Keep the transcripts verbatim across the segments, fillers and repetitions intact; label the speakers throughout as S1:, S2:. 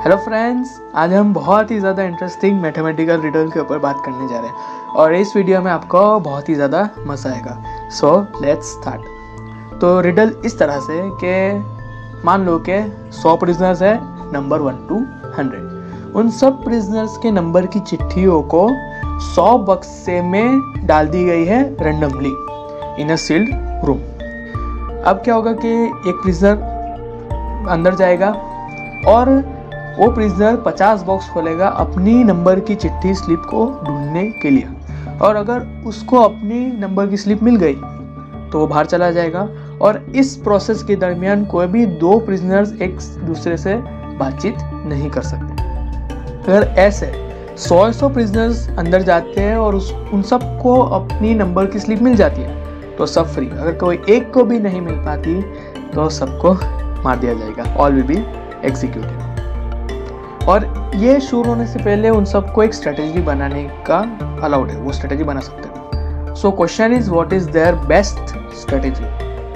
S1: Hello friends, आज हम बहुत ही ज़्यादा इंटरेस्टिंग मैथमेटिकल रिडल के ऊपर बात करने जा रहे हैं और इस वीडियो में आपको बहुत ही ज़्यादा मज़ा आएगा। So let's start. तो रिडल इस तरह से कि मान लो कि सौ प्रिजनर्स है नंबर वन टू हंड्रेड। उन सब प्रिजनर्स के नंबर की चिट्ठियों को सौ बक्से में डाल दी गई है randomly in a sealed room. अब क्या होगा कि एक प्रिजनर अंदर जाएगा और वो प्रिजनर पचास बॉक्स खोलेगा अपनी नंबर की चिट्ठी स्लिप को ढूंढने के लिए, और अगर उसको अपनी नंबर की स्लिप मिल गई तो वो बाहर चला जाएगा। और इस प्रोसेस के दरमियान कोई भी दो प्रिजनर्स एक दूसरे से बातचीत नहीं कर सकते। अगर ऐसे सौ सौ प्रिजनर्स अंदर जाते हैं और उस उन सबको अपनी नंबर की स्लिप मिल जाती है तो सब फ्री। अगर कोई एक को भी नहीं मिल पाती तो सबको मार दिया जाएगा, ऑल विल बी एग्जीक्यूटेड। और ये शुरू होने से पहले उन सबको एक स्ट्रेटेजी बनाने का अलाउड है, वो स्ट्रेटेजी बना सकते हैं। So question is what is their best strategy.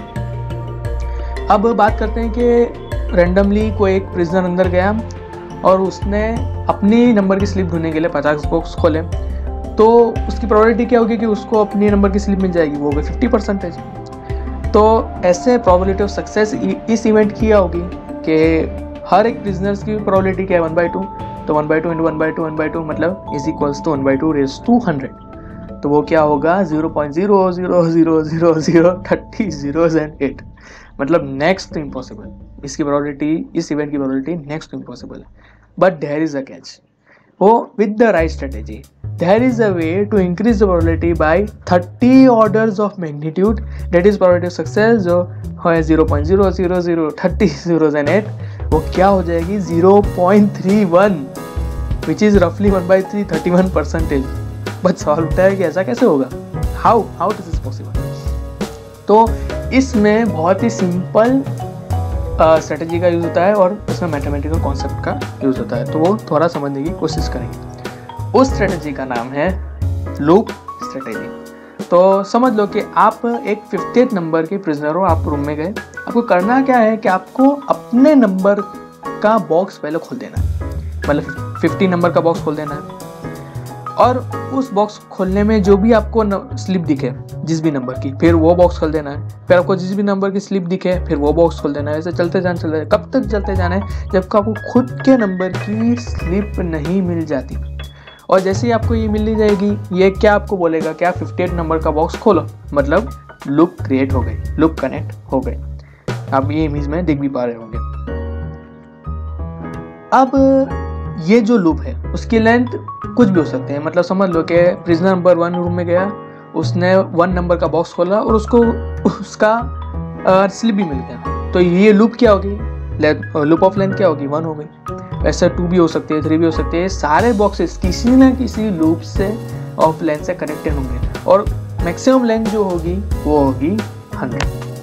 S1: अब बात करते हैं कि रैंडमली कोई एक प्रिजनर अंदर गया और उसने अपनी नंबर की स्लिप ढूंढने के लिए पचास बॉक्स खोले, तो उसकी प्रोबेबिलिटी क्या होगी कि उसको अपनी नंबर की स्लिप मिल जाएगी, वो होगी फिफ्टी परसेंटेज। तो ऐसे प्रोबेबिलिटी ऑफ सक्सेस इस इवेंट की होगी कि हर एक प्रिजनर्स की प्रोबेबिलिटी क्या है वन बाई टू, तो one by two into one by two one by two मतलब is equals to one by two raise to hundred. तो वो क्या होगा zero point zero zero zero zero zero thirty zeros and eight, मतलब next to impossible. इसकी probability, इस event की probability next to impossible है। But there is a catch. वो with the right strategy there is a way to increase the probability by thirty orders of magnitude, that is probability of success जो है zero point zero zero zero thirty zeros and eight, वो क्या हो जाएगी zero point three one, which is roughly one by three, thirty-one percentage। But सवाल उठता है कि ऐसा कैसे होगा, how how is this possible। तो इसमें बहुत ही सिंपल स्ट्रेटेजी का यूज़ होता है और इसमें मैथमेटिकल कॉन्सेप्ट का यूज़ होता है, तो वो थोड़ा समझने की कोशिश करेंगे। उस स्ट्रेटेजी का नाम है लूप स्ट्रेटेजी। तो समझ लो कि आप एक फिफ्टीथ नंबर के प्रिजनर हो, आप रूम में गए। आपको करना क्या है कि आपको अपने नंबर का बॉक्स पहले खोल देना है, मतलब फिफ्टी नंबर का बॉक्स खोल देना है और उस बॉक्स खोलने में जो भी आपको स्लिप दिखे जिस भी नंबर की, फिर वो बॉक्स खोल देना है। फिर आपको जिस भी नंबर की स्लिप दिखे फिर वो बॉक्स खोल देना है। ऐसे चलते जाना चलते कब तक चलते जाना है जब आपको खुद के नंबर की स्लिप नहीं मिल जाती। और जैसे ही आपको ये मिल जाएगी, ये क्या आपको बोलेगा कि आप फिफ्टी नंबर का बॉक्स खोलो, मतलब लूप क्रिएट हो गई, लूप कनेक्ट हो गई। आप ये इमेज में देख भी पा रहे होंगे। अब ये जो लूप है उसकी लेंथ कुछ भी हो सकते हैं, मतलब समझ लो कि प्रिजनर नंबर वन रूम में गया, उसने वन नंबर का बॉक्स खोला और उसको उसका स्लिप भी मिल गया, तो ये लूप क्या होगी, लूप ऑफ लेंथ क्या होगी, वन हो गई। ऐसा टू भी हो सकती है, थ्री भी हो सकती है। सारे बॉक्सेस किसी ना किसी लूप से ऑफ लेंथ से कनेक्टेड होंगे और मैक्सिमम लेंथ जो होगी वो होगी hundred.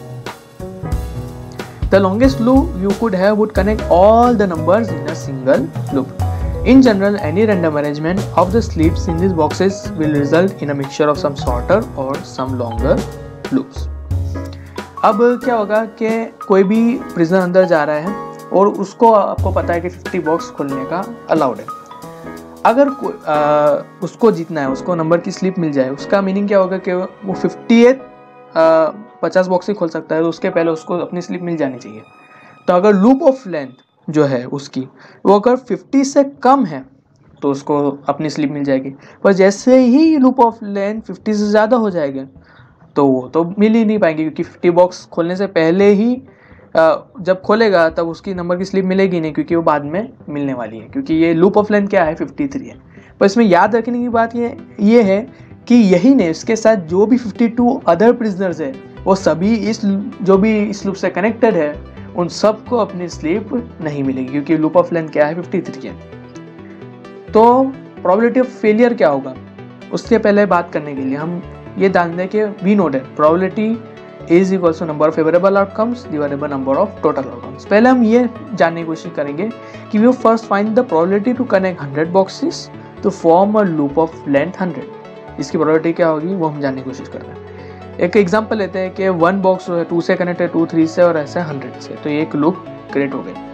S1: The longest loop you could have would connect all the numbers in a single loop. In general, any random arrangement of the slips in these boxes will result in a mixture of some shorter or some longer loops. अब क्या होगा कि कोई भी prisoner अंदर जा रहा है और उसको आपको पता है कि फिफ्टी बॉक्स खोलने का अलाउड है। अगर आ, उसको जीतना है, उसको नंबर की स्लिप मिल जाए, उसका मीनिंग क्या होगा कि वो फिफ्टी पचास बॉक्स ही खोल सकता है, तो उसके पहले उसको अपनी स्लिप मिल जानी चाहिए। तो अगर लूप ऑफ लेंथ जो है उसकी वो अगर फिफ्टी से कम है तो उसको अपनी स्लिप मिल जाएगी, पर जैसे ही लूप ऑफ लेंथ फिफ्टी से ज़्यादा हो जाएगा तो वो तो मिल ही नहीं पाएंगे, क्योंकि फिफ्टी बॉक्स खोलने से पहले ही जब खोलेगा तब उसकी नंबर की स्लिप मिलेगी नहीं, क्योंकि वो बाद में मिलने वाली है, क्योंकि ये लूप ऑफ लेंथ क्या है फिफ्टी थ्री है। पर इसमें याद रखने की बात ये ये है कि यही नहीं, इसके साथ जो भी फिफ्टी टू अदर प्रिजनर्स है वो सभी इस जो भी इस लूप से कनेक्टेड है उन सबको अपनी स्लिप नहीं मिलेगी, क्योंकि लूप ऑफ लेंथ क्या है फिफ्टी थ्री है। तो प्रोबेबिलिटी ऑफ फेलियर क्या होगा उसके पहले बात करने के लिए हम ये जान दें कि we know that probability is equals to number of favourable outcomes divided by number of total outcomes. पहले हम ये जानने की कोशिश करेंगे कि we first find the probability to connect hundred boxes to form a loop of length hundred. इसकी probability क्या होगी वो हम जानने की कोशिश करते हैं। एक एग्जांपल लेते हैं कि वन बॉक्स टू से कनेक्ट है, टू थ्री से और ऐसे हंड्रेड से, तो ये एक लूप क्रिएट हो गई।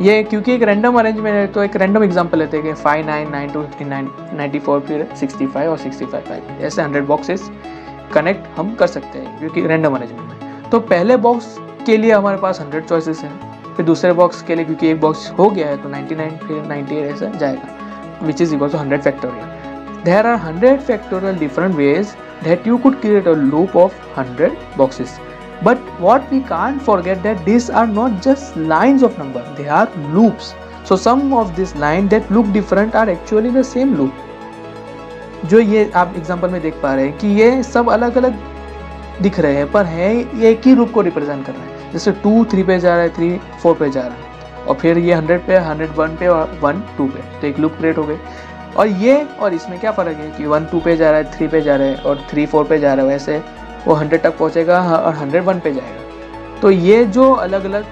S1: ये क्योंकि एक रैंडम अरेंजमेंट है तो एक रैंडम एग्जांपल लेते हैं कि five nine nine two fifty nine ninety four फिर सिक्सटी फाइव और सिक्सटी फाइव फाइव ऐसे हंड्रेड बॉक्सेस कनेक्ट हम कर सकते हैं क्योंकि रैंडम अरेंजमेंट में। तो पहले बॉक्स के लिए हमारे पास हंड्रेड चॉइसेस हैं, फिर दूसरे बॉक्स के लिए क्योंकि एक बॉक्स हो गया है तो नाइन्टी नाइन फिर नाइन्टी एट ऐसा जाएगा, which is equal to hundred factorial. There are hundred factorial different ways that you could create a loop of hundred boxes, but what we can't forget that these are not just lines of number, they are loops. So some of these lines that look different are actually the same loop. जो ये आप example में देख पा रहे हैं कि ये सब अलग अलग दिख रहे हैं पर है ये एक ही लूप को रिप्रेजेंट कर रहा है। जैसे टू थ्री पे जा रहा है, थ्री फोर पे जा रहा है और फिर ये हंड्रेड पे, हंड्रेड वन पे और वन टू पे, तो एक लूप क्रिएट हो गई। और ये और इसमें क्या फ़र्क है कि वन टू पे जा रहा है, थ्री पे जा रहा है और थ्री फोर पे जा रहा है, वैसे वो हंड्रेड तक पहुंचेगा और हंड्रेड वन पे जाएगा। तो ये जो अलग अलग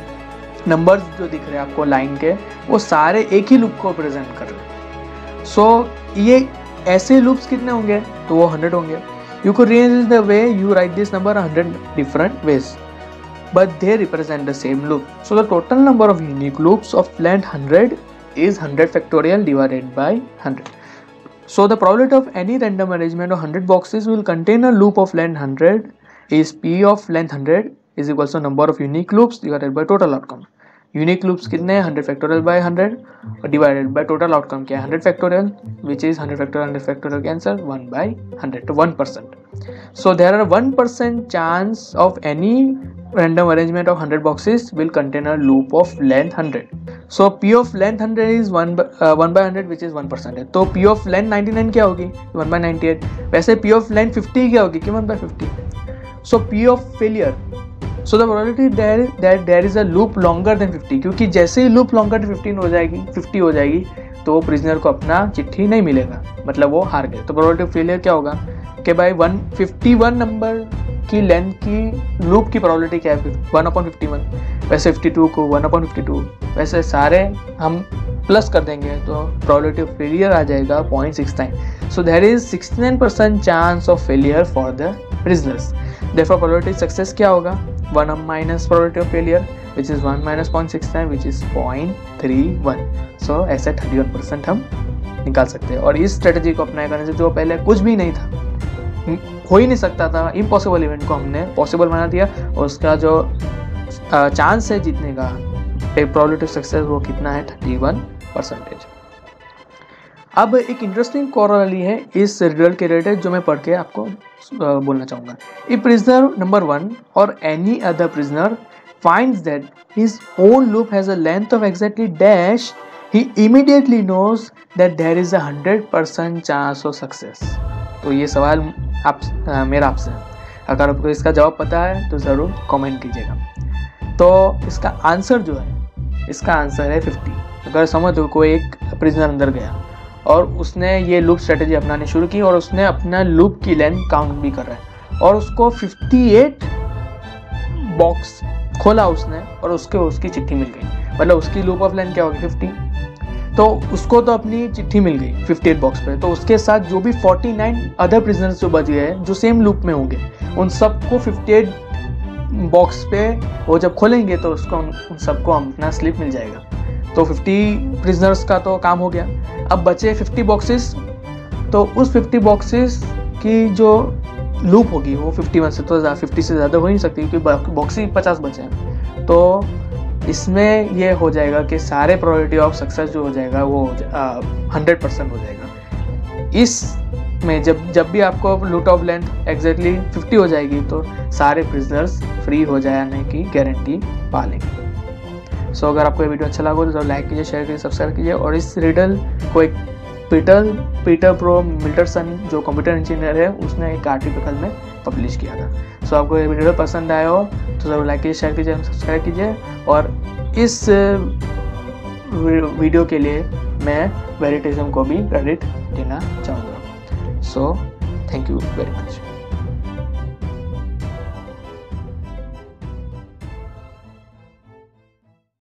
S1: नंबर्स जो दिख रहे हैं आपको लाइन के, वो सारे एक ही लूप को प्रेजेंट कर रहे हैं। सो so, ये ऐसे लूप्स कितने होंगे तो वो हंड्रेड होंगे। You could rearrange the way you write this number hundred different ways but they represent the same loop. So the total number of unique loops of length one hundred is one hundred factorial divided by one hundred. So the probability of any random arrangement of one hundred boxes will contain a loop of length one hundred is P of length one hundred is equals to number of unique loops divided by total outcome. Unique loops कितने हैं? one hundred factorial by one hundred और divided by total outcome क्या है? one hundred factorial, which is one hundred factorial one hundred factorial cancel one by one hundred to one percent. So there are one percent chance of any random arrangement of one hundred boxes will contain a loop of length one hundred. So P of length one hundred is one by, uh, one by one hundred which is one percent है। तो P of length ninety-nine क्या होगी? one by ninety-eight। वैसे P of length fifty क्या होगी? कि one by fifty। So P of failure, so the probability there that there is a loop longer than fifty, क्योंकि जैसे ही loop longer than fifteen हो जाएगी fifty हो जाएगी तो वो prisoner को अपना चिट्ठी नहीं मिलेगा, मतलब वो हार गए। तो probability of failure क्या होगा कि भाई one fifty-one नंबर की लेंथ की लूप की प्रोबेबिलिटी क्या है? One upon fifty one. वैसे फिफ्टी टू को वन अपॉन फिफ्टी टू, वैसे सारे हम प्लस कर देंगे तो प्रोबेबिलिटी ऑफ फेलियर आ जाएगा zero point six nine. So there is sixty-nine percent chance of failure for the prisoners. Therefore probability success क्या होगा? One minus probability of failure which is one minus point six nine which is point three one. So ऐसे thirty one percent हम निकाल सकते हैं। और इस strategy को अप्लाई करने से जो पहले कुछ भी नहीं था, हो ही नहीं सकता था, इम्पॉसिबल इवेंट को हमने पॉसिबल बना दिया और उसका जो चांस है जीतने का, प्रोबेबिलिटी ऑफ सक्सेस, वो कितना है? Thirty one percentage. अब एक इंटरेस्टिंग कॉरलरी है इस रिडल के रिलेटेड जो मैं पढ़ के आपको बोलना चाहूँगा। इफ प्रिजनर नंबर वन और any other prisoner finds that his own loop has a length of exactly dash, he immediately knows that there is a hundred percent chance of success. तो ये सवाल आप आ, मेरा आपसे है, अगर आपको इसका जवाब पता है तो ज़रूर कमेंट कीजिएगा। तो इसका आंसर जो है, इसका आंसर है फिफ्टी। अगर समझो कोई एक प्रिजनर अंदर गया और उसने ये लूप स्ट्रेटेजी अपनानी शुरू की और उसने अपना लूप की लेंथ काउंट भी कर रहा है और उसको अट्ठावन बॉक्स खोला उसने और उसके उसकी चिट्ठी मिल गई, मतलब उसकी लूप ऑफ लेंथ क्या होगी? फिफ्टी। तो उसको तो अपनी चिट्ठी मिल गई अट्ठावन बॉक्स पे, तो उसके साथ जो भी उनचास अदर प्रिजनर्स जो बच गए हैं जो सेम लूप में होंगे, उन सबको अट्ठावन बॉक्स पे वो जब खोलेंगे तो उसको उन सबको अपना स्लिप मिल जाएगा। तो पचास प्रिजनर्स का तो काम हो गया। अब बचे पचास बॉक्सेस, तो उस पचास बॉक्सेस की जो लूप होगी वो इक्यावन से तो पचास से ज़्यादा हो ही नहीं सकती क्योंकि बॉक्स ही पचास बचे हैं। तो इसमें ये हो जाएगा कि सारे प्रोबेबिलिटी ऑफ सक्सेस जो हो जाएगा वो हंड्रेड परसेंट हो जाएगा। इस में जब जब भी आपको loop of length exactly fifty हो जाएगी तो सारे प्रिजनर्स फ्री हो जाने की गारंटी पा लेंगे। सो so, अगर आपको ये वीडियो अच्छा लगा तो लाइक कीजिए, शेयर कीजिए, सब्सक्राइब कीजिए। और इस रिडल को एक पीटर पीटर प्रो मिल्टरसन जो कंप्यूटर इंजीनियर है उसने एक आर्टिकल में पब्लिश किया था। सो so, आपको ये वीडियो पसंद आया हो तो ज़रूर लाइक कीजिए, शेयर कीजिए, सब्सक्राइब कीजिए। और इस वीडियो के लिए मैं वेरिटिज्म को भी क्रेडिट देना चाहूँगा। So thank you very much.